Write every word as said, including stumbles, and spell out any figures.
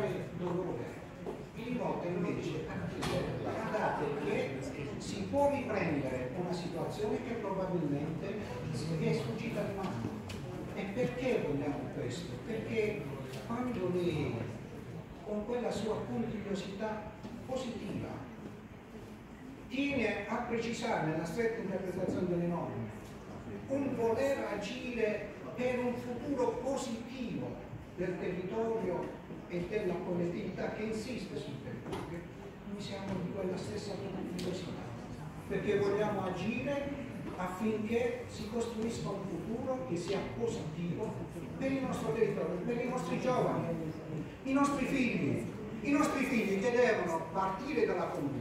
fare dolore, vi rivolta invece a dire guardate che si può riprendere una situazione che probabilmente vi è sfuggita di mano. E perché vogliamo questo? Perché quando lei, con quella sua puntigliosità positiva, tiene a precisare nella stretta interpretazione delle norme un voler agire per un futuro positivo del territorio e della collettività che insiste sul territorio, noi siamo di quella stessa puntigliosità, perché vogliamo agire affinché si costruisca un futuro che sia positivo per il nostro territorio, per i nostri giovani, i nostri figli, i nostri figli che devono partire dalla comunità